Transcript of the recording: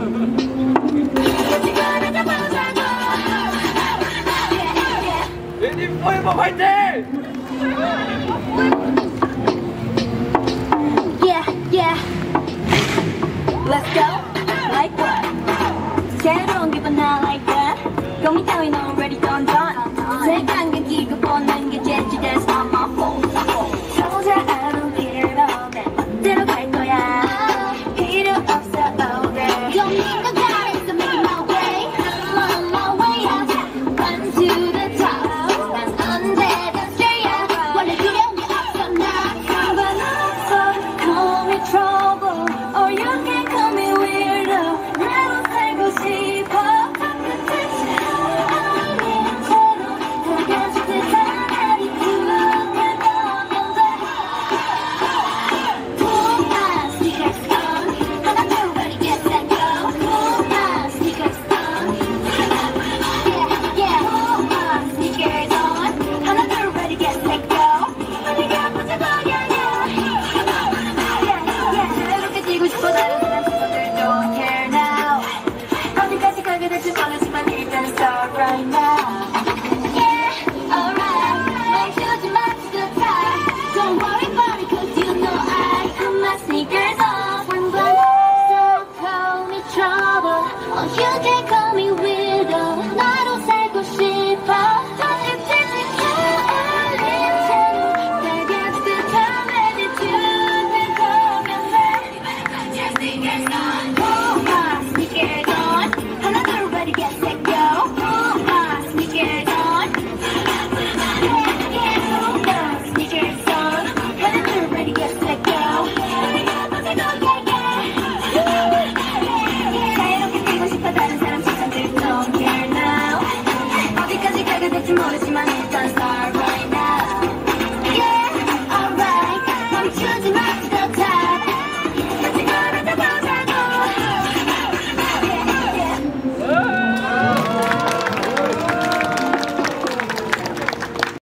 레이디비보미 화이팅! Yeah. Let's go. Like what? 새로운 기분 나 like that. 고민 따윈 already done. 세상 기고 보는 게 제주대에서 on my phone. 소자 하루 길을 오네. 어디로 갈 거야? 필요 없어 over. Don't need no guidance to make my way. I'm on my way out. Run to the top. 난 언제든 straight up. 원래 두려움이 없어 나. 상관없어. Call me trouble. Or you can call me weirdo. 나로 살고 싶어. Right now, yeah, alright. 말 주지 마, 지금 타. Don't worry about it, 'cause you know I put my sneakers on. So call me trouble, or you can call me weirdo. 나로 살고 싶어. 모르지만 일단 start